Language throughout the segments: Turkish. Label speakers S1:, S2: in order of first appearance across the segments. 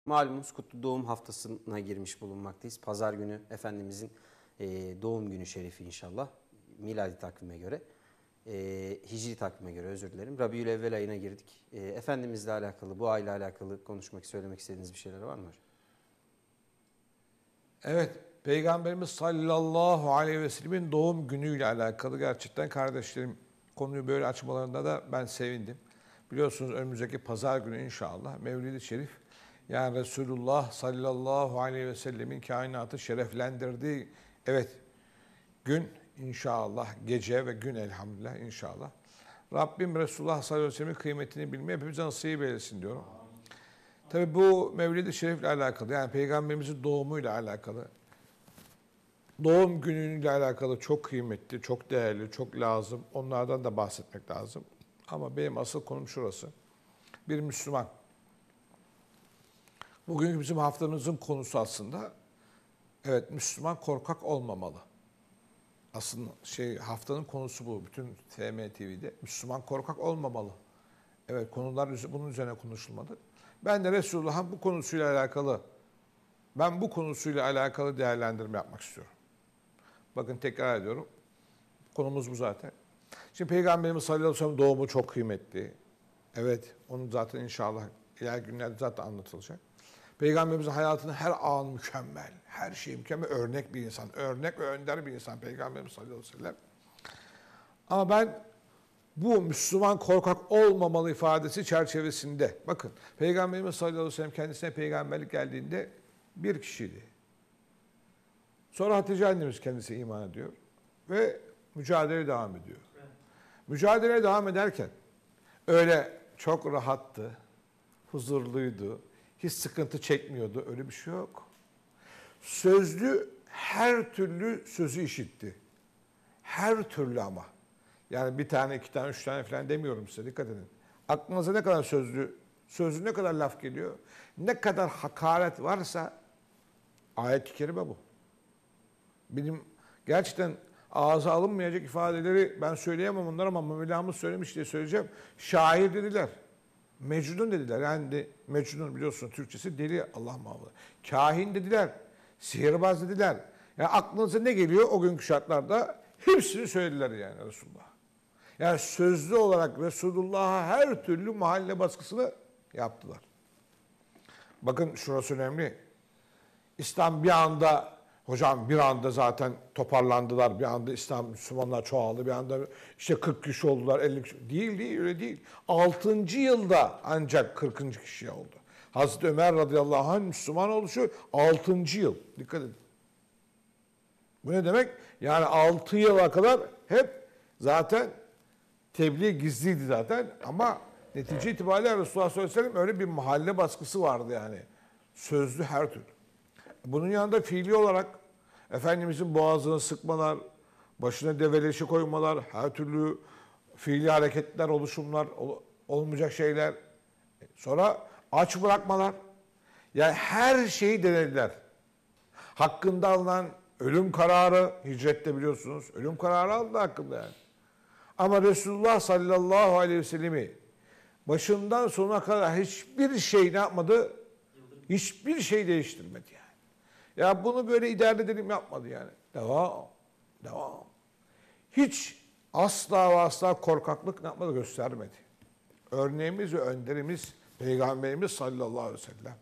S1: Malumunuz kutlu doğum haftasına girmiş bulunmaktayız. Pazar günü Efendimizin doğum günü şerifi inşallah. Miladi takvime göre. Hicri takvime göre özür dilerim. Rabiülevvel ayına girdik. Efendimizle alakalı, bu ayla alakalı konuşmak, söylemek istediğiniz bir şeyler var mı hocam?
S2: Evet, Peygamberimiz sallallahu aleyhi ve sellemin doğum günüyle alakalı gerçekten kardeşlerim konuyu böyle açmalarında da ben sevindim. Biliyorsunuz önümüzdeki pazar günü inşallah Mevlid-i Şerif, yani Resulullah sallallahu aleyhi ve sellemin kainatı şereflendirdiği gün inşallah, gece ve gün elhamdülillah inşallah. Rabbim Resulullah sallallahu aleyhi ve sellemin kıymetini bilmeyi hepimize nasip eylesin diyorum. Tabi bu Mevlid-i Şerif'le alakalı, yani Peygamberimizin doğumuyla alakalı, doğum günüyle alakalı çok kıymetli, çok değerli, çok lazım. Onlardan da bahsetmek lazım. Ama benim asıl konum şurası. Bir Müslüman. Bugünkü bizim haftamızın konusu aslında, evet, Müslüman korkak olmamalı. Aslında haftanın konusu bu. Bütün TM-TV'de Müslüman korkak olmamalı. Evet, konular bunun üzerine konuşulmadı. Ben de Resulullah'ın bu konusuyla alakalı değerlendirme yapmak istiyorum. Bakın tekrar ediyorum. Konumuz bu zaten. Şimdi Peygamberimiz sallallahu aleyhi ve sellem doğumu çok kıymetli. Evet, onun zaten inşallah ileriki günlerde zaten anlatılacak. Peygamberimizin hayatının her an mükemmel, her şey mükemmel, örnek bir insan, örnek ve önder bir insan Peygamberimiz sallallahu aleyhi ve sellem. Ama ben bu Müslüman korkak olmamalı ifadesi çerçevesinde, bakın Peygamberimiz sallallahu aleyhi ve sellem kendisine peygamberlik geldiğinde bir kişiydi. Sonra Hatice annemiz kendisi iman ediyor ve mücadeleye devam ediyor. Evet. Mücadeleye devam ederken öyle çok rahattı, huzurluydu, hiç sıkıntı çekmiyordu, öyle bir şey yok. Sözlü her türlü sözü işitti. Her türlü ama. Yani bir tane, iki tane, üç tane falan demiyorum size, dikkat edin. Aklınıza ne kadar sözlü ne kadar laf geliyor, ne kadar hakaret varsa ayet-i kerime bu. Benim gerçekten ağza alınmayacak ifadeleri ben söyleyemem onları ama Mevlamız söylemiş diye söyleyeceğim. Şair dediler, Mecnun dediler. Yani Mecnun biliyorsunuz Türkçesi deli, Allah muhafaza. Kahin dediler, sihirbaz dediler. Yani aklınıza ne geliyor o günkü şartlarda hepsini söylediler yani Resulullah. Yani sözlü olarak Resulullah'a her türlü mahalle baskısını yaptılar. Bakın şurası önemli. İslam bir anda, hocam bir anda zaten toparlandılar. Bir anda İslam, Müslümanlar çoğaldı. Bir anda işte 40 kişi oldular, 50 kişi. Değil, öyle değil. 6. yılda ancak 40. kişi oldu. Hazreti Ömer radıyallahu anh Müslüman oluşu 6. yıl. Dikkat edin. Bu ne demek? Yani 6 yıla kadar hep zaten tebliğ gizliydi zaten ama netice itibariyle Resulullah sallallahu aleyhi ve sellem öyle bir mahalle baskısı vardı yani. Sözlü her türlü. Bunun yanında fiili olarak Efendimizin boğazını sıkmalar, başına develeşi koymalar, her türlü fiili hareketler, oluşumlar, olmayacak şeyler. Sonra aç bırakmalar. Yani her şeyi denediler. Hakkında alınan ölüm kararı, hicrette biliyorsunuz, ölüm kararı aldı hakkında yani. Ama Resulullah sallallahu aleyhi ve sellemi başından sonuna kadar hiçbir şey ne yapmadı? Hiçbir şey değiştirmedi yani. Ya bunu böyle idare edelim yapmadı yani. Devam. Hiç asla ve asla korkaklık ne yapmadı? Göstermedi. Örneğimiz ve önderimiz Peygamberimiz sallallahu aleyhi ve sellem.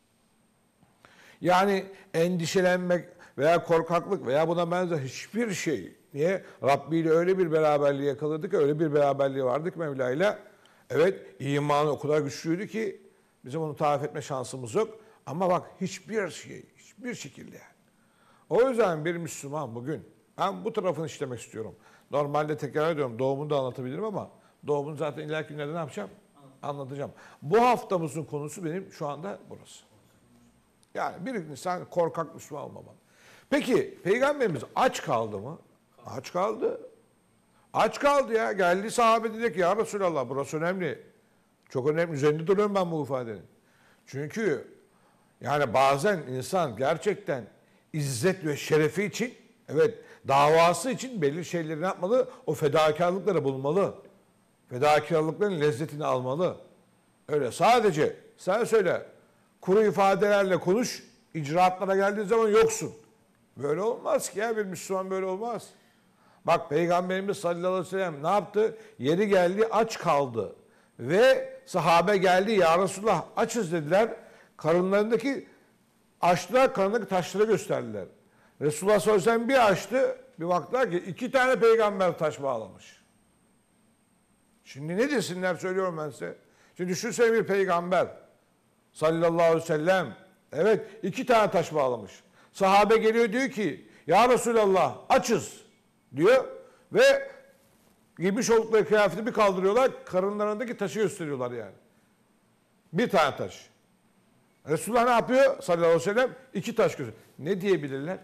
S2: Yani endişelenmek veya korkaklık veya buna benzer hiçbir şey. Niye? Rabbi ile öyle bir beraberliği yakaladık, öyle bir beraberliği vardık Mevla ile. Evet, imanı o kadar güçlüydü ki bizim onu tarif etme şansımız yok. Ama bak hiçbir şekilde yani. O yüzden bir Müslüman bugün, ben bu tarafını işlemek istiyorum. Normalde tekrar ediyorum, doğumunu da anlatabilirim ama doğumunu zaten ileriki günlerde ne yapacağım? Anlatacağım. Bu haftamızın konusu benim şu anda burası. Yani bir insan korkak Müslüman olmamalı. Peki Peygamberimiz aç kaldı mı? Aç kaldı. Aç kaldı ya. Geldi sahabe dedi ki ya Resulallah burası önemli. Çok önemli. Üzerinde duruyorum ben bu ifadenin. Çünkü yani bazen insan gerçekten izzet ve şerefi için, evet davası için belli şeyleri ne yapmalı? O fedakarlıkları bulmalı. Fedakarlıkların lezzetini almalı. Öyle sadece sen söyle kuru ifadelerle konuş, icraatlara geldiği zaman yoksun. Böyle olmaz ki ya, bir Müslüman böyle olmaz. Bak Peygamberimiz sallallahu aleyhi ve sellem ne yaptı? Yeri geldi aç kaldı. Ve sahabe geldi, ya Resulullah açız dediler. Karınlarındaki açtılar, karnındaki taşları gösterdiler. Resulullah sallallahu aleyhi ve sellem bir açtı, bir baktılar ki 2 tane peygamber taş bağlamış. Şimdi ne desinler söylüyorum ben size. Şimdi düşünsene bir peygamber sallallahu aleyhi ve sellem, evet 2 tane taş bağlamış. Sahabe geliyor diyor ki ya Resulallah açız diyor ve giymiş oldukları kıyafeti bir kaldırıyorlar, karınlarındaki taşı gösteriyorlar yani. 1 tane taş. Resulullah ne yapıyor sallallahu aleyhi ve sellem? 2 taş gösteriyor. Ne diyebilirler?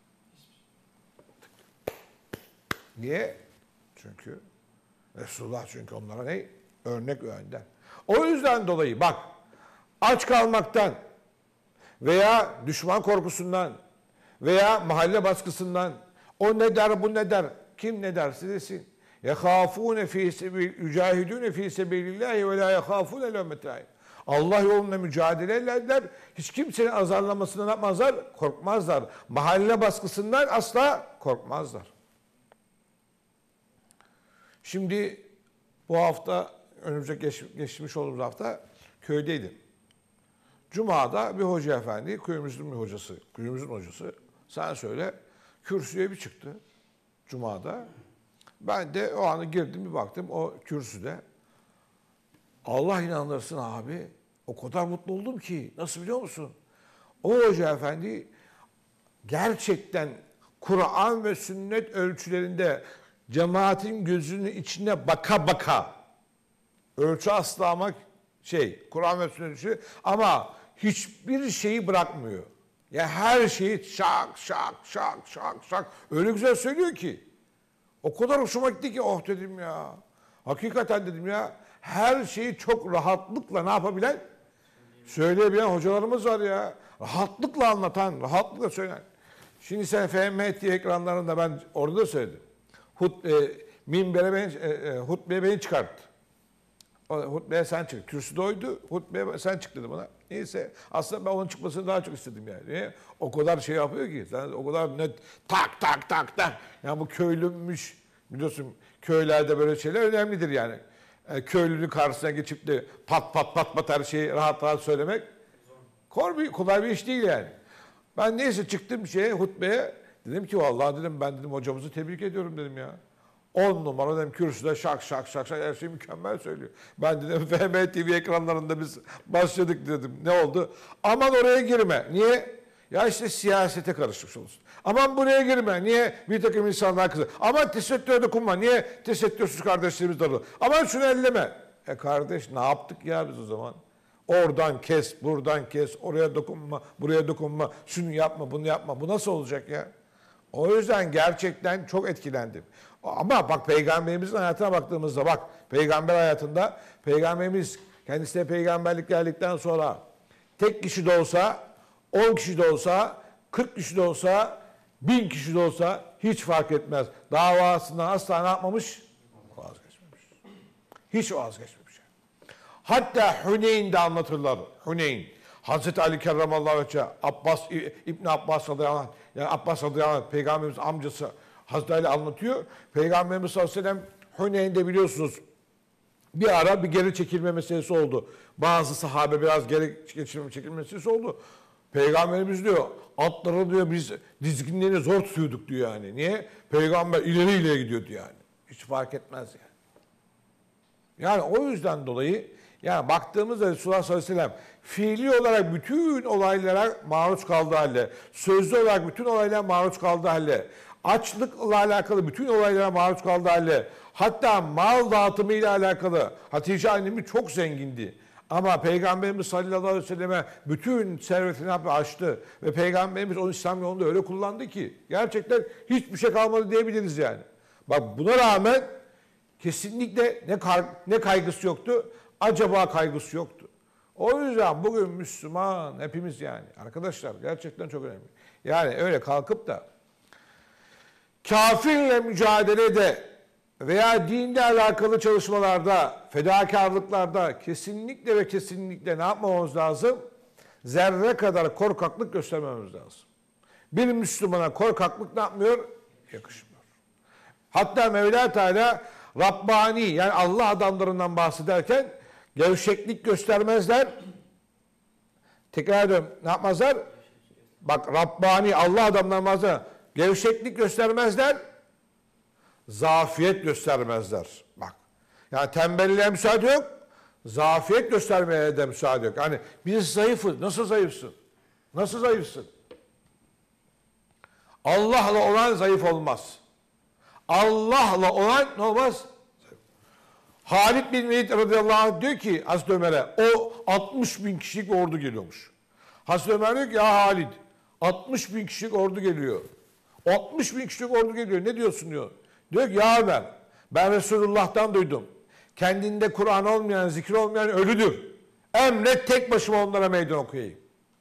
S2: Niye? Çünkü Resulullah onlara ne? Örnek ve önder. O yüzden dolayı bak, aç kalmaktan veya düşman korkusundan veya mahalle baskısından o ne der bu ne der, kim ne derse desin. يَخَافُونَ ف۪ي سَب۪يلِ يُجَاهِدُونَ ف۪ي سَب۪يلِ اللّٰهِ وَلَا يَخَافُونَ لَوْمَةَ. Allah yolunda mücadele ederler. Hiç kimsenin azarlamasından yapmazlar, korkmazlar. Mahalle baskısından asla korkmazlar. Şimdi bu hafta, önümüze geçmiş olduğumuz hafta köydeydim. Cuma'da bir hoca efendi, köyümüzün hocası, sen söyle, kürsüye bir çıktı Cuma'da. Ben de o anı girdim, bir baktım o kürsüde. Allah inandırsın abi, o kadar mutlu oldum ki, nasıl biliyor musun? O hoca efendi gerçekten Kur'an ve sünnet ölçülerinde cemaatin gözünün içine baka baka, ölçü aslamak Kur'an ve sünnet ölçüleri, ama hiçbir şeyi bırakmıyor. Ya her şeyi şak şak şak şak şak öyle güzel söylüyor ki. O kadar hoşuma gitti ki oh dedim ya. Hakikaten dedim ya. Her şeyi çok rahatlıkla ne yapabilen? Söyleyebilen hocalarımız var ya. Rahatlıkla anlatan, rahatlıkla söyleyen. Şimdi sen FMT ekranlarında ben orada da söyledim. Hutbeye beni çıkarttı. Hutbeye sen çık. Kürsüde oydu. Hutbeye sen çık dedi bana. Neyse. Aslında ben onun çıkmasını daha çok istedim yani. Niye? O kadar şey yapıyor ki. Sen o kadar net tak tak tak tak. Yani bu köylüymüş. Biliyorsun köylerde böyle şeyler önemlidir yani. Köylünün karşısına geçip de pat pat pat pat her şeyi rahat rahat söylemek kolay bir iş değil yani. Ben neyse çıktım hutbeye. Dedim ki vallahi dedim ben dedim hocamızı tebrik ediyorum dedim ya. 10 numara dedim kürsüde şak şak şak şak her şeyi mükemmel söylüyor. Ben dedim FM TV ekranlarında biz başladık dedim. Ne oldu? Aman oraya girme. Niye? Ya işte siyasete karışmış olursun. Aman buraya girme. Niye? Bir takım insanlar kızar. Aman tesettüre dokunma. Niye? Tesettürsüz kardeşlerimiz darılır. Aman şunu elleme. Kardeş ne yaptık ya biz o zaman? Oradan kes, buradan kes, oraya dokunma, buraya dokunma, şunu yapma, bunu yapma. Bu nasıl olacak ya? O yüzden gerçekten çok etkilendim. Ama bak Peygamberimizin hayatına baktığımızda bak peygamber hayatında Peygamberimiz kendisine peygamberlik geldikten sonra tek kişi de olsa 10 kişi de olsa 40 kişi de olsa 1000 kişi de olsa hiç fark etmez. Davasından asla ne yapmamış? Vazgeçmemiş. Hiç vazgeçmemiş. Hatta Hüneyn'de anlatırlar. Hüneyn. Hazreti Ali Kerramallahu Vecce, İbn Abbas radıyallahu anh, yani Abbas radıyallahu anh, Peygamberimiz amcası Hazreti Ali anlatıyor. Peygamberimiz sallallahu aleyhi ve sellem Hüneyn'de biliyorsunuz bir ara bir geri çekilme meselesi oldu. Bazı sahabe biraz geri çekilme meselesi oldu. Peygamberimiz diyor atları diyor biz dizginlerini zor tutuyorduk diyor yani. Niye? Peygamber ileri gidiyordu yani. Hiç fark etmez yani. Yani o yüzden dolayı yani baktığımızda Resulullah sallallahu aleyhi ve sellem fiili olarak bütün olaylara maruz kaldığı halde, sözlü olarak bütün olaylara maruz kaldığı halde, açlıkla alakalı bütün olaylara maruz kaldığı halde, hatta mal dağıtımı ile alakalı Hatice annemiz çok zengindi. Ama Peygamberimiz sallallahu aleyhi ve selleme bütün servetini açtı. Ve Peygamberimiz onu İslam yolunda öyle kullandı ki gerçekten hiçbir şey kalmadı diyebiliriz yani. Bak buna rağmen kesinlikle ne kaygısı yoktu, acaba kaygısı yoktu. O yüzden bugün Müslüman hepimiz yani arkadaşlar gerçekten çok önemli. Yani öyle kalkıp da kafirle mücadelede veya dinle alakalı çalışmalarda, fedakarlıklarda kesinlikle ve kesinlikle ne yapmamamız lazım? zerre kadar korkaklık göstermemiz lazım. Bir Müslümana korkaklık ne yapmıyor? Yakışmıyor. Hatta Mevla Teala Rabbani yani Allah adamlarından bahsederken gevşeklik göstermezler. Tekrar ediyorum ne yapmazlar? Bak Rabbani Allah adamlarından bahseder. Gevşeklik göstermezler. Zafiyet göstermezler. Bak. Yani tembelliğe müsaade yok. Zafiyet göstermeye de müsaade yok. Yani biz zayıfız. Nasıl zayıfsın? Nasıl zayıfsın? Allah'la olan zayıf olmaz. Allah'la olan ne olmaz? Halid bin Velid radıyallahu anh diyor ki Hazreti Ömer'e o 60 bin kişilik ordu geliyormuş. Hazreti Ömer diyor ki ya Halid 60 bin kişilik ordu geliyor. 60 bin kişilik ordu geliyor ne diyorsun diyor. Diyor ki ya Ömer ben Resulullah'tan duydum. Kendinde Kur'an olmayan, zikir olmayan ölüdür. Emret tek başıma onlara meydan okuyayım.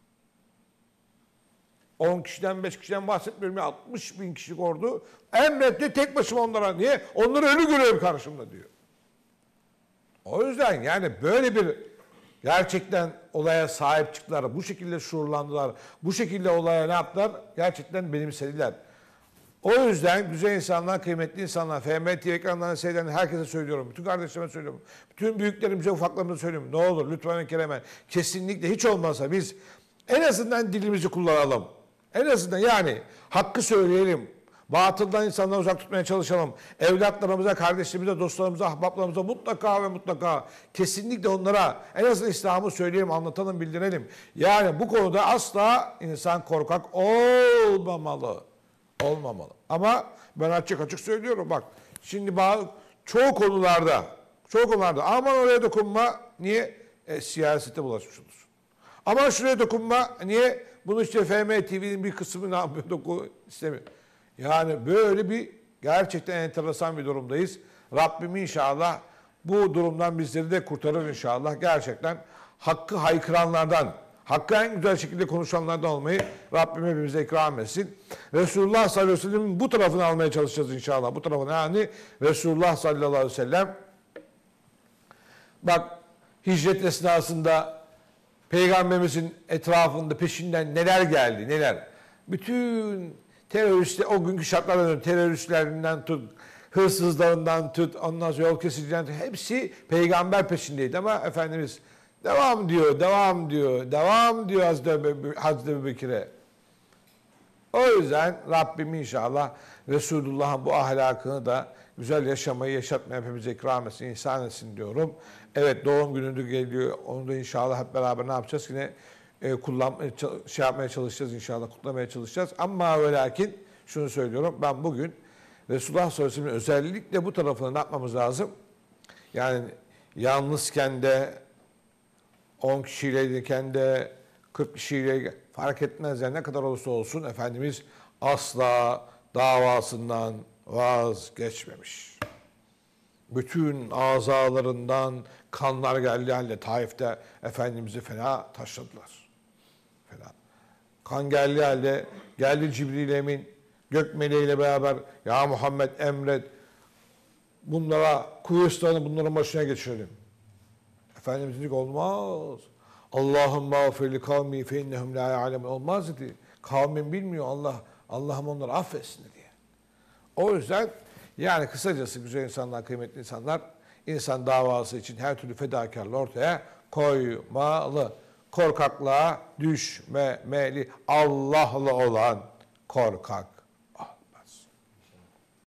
S2: 10 kişiden 5 kişiden bahsetmiyorum ya 60 bin kişilik ordu. Emretti tek başıma onlara. Niye? Onları ölü görüyorum karşımda diyor. O yüzden yani böyle bir gerçekten olaya sahip çıktılar. Bu şekilde şuurlandılar. Bu şekilde olaya ne yaptılar? Gerçekten benimsediler. O yüzden güzel insanlar, kıymetli insanlar, FM TV ekranlarını seyreden herkese söylüyorum. Bütün kardeşlerime söylüyorum. Bütün büyüklerimize, ufaklarımıza söylüyorum. Ne olur lütfen ve kerem kesinlikle hiç olmazsa biz en azından dilimizi kullanalım. En azından yani hakkı söyleyelim. Batıldan insanları uzak tutmaya çalışalım. Evlatlarımıza, kardeşlerimize, dostlarımıza, ahbaplarımıza mutlaka ve mutlaka kesinlikle onlara en azından İslam'ı söyleyelim, anlatalım, bildirelim. Yani bu konuda asla insan korkak olmamalı. Olmamalı. Ama ben açık açık söylüyorum bak. Şimdi çoğu konularda aman oraya dokunma. Niye? Siyasete bulaşmış olursun. Aman şuraya dokunma. Niye? Bunu işte FM TV'nin bir kısmı ne yapıyor? İstemiyor. Yani böyle bir gerçekten enteresan bir durumdayız. Rabbim inşallah bu durumdan bizleri de kurtarır inşallah. Gerçekten hakkı haykıranlardan, hakkı en güzel şekilde konuşanlardan olmayı Rabbim hepimize ikram etsin. Resulullah sallallahu aleyhi ve sellem'in bu tarafını almaya çalışacağız inşallah. Bu tarafını yani Resulullah sallallahu aleyhi ve sellem. Bak hicret esnasında Peygamberimizin etrafında peşinden neler geldi neler. Bütün teröristler o günkü şartlardan teröristlerinden tut, hırsızlarından tut, ondan sonra yol kesicilerinden tut, hepsi peygamber peşindeydi ama Efendimiz devam diyor Hazreti Ebubekir'e. O yüzden Rabbim inşallah Resulullah'ın bu ahlakını da güzel yaşamayı yaşatmaya hepimize ikram etsin, ihsan etsin diyorum. Evet doğum günü geliyor. Onu da inşallah hep beraber ne yapacağız? Yine yapmaya çalışacağız inşallah, kutlamaya çalışacağız. Ama ve lakin şunu söylüyorum. Ben bugün Resulullah sallallahu aleyhi ve sellem'in özellikle bu tarafını ne yapmamız lazım? Yani yalnızken de 10 kişiyleyken de 40 kişiyle fark etmez yani ne kadar olursa olsun Efendimiz asla davasından vazgeçmemiş. Bütün azalarından kanlar geldiği halde Taif'te Efendimiz'i fena taşladılar. Fena. Kan geldiği halde geldi Cibril Emin gök meleğiyle beraber ya Muhammed emret bunlara Kuyustan'ı bunların başına geçirelim. Efendimiz dedi ki olmaz. Allahümme afirli kavmi fe innehum la ya'lemun olmaz dedi. Kavmin bilmiyor Allah'ım onları affetsin diye. O yüzden yani kısacası güzel insanlar, kıymetli insanlar insan davası için her türlü fedakarlığı ortaya koymalı. Korkaklığa düşmemeli. Allah'la olan korkak.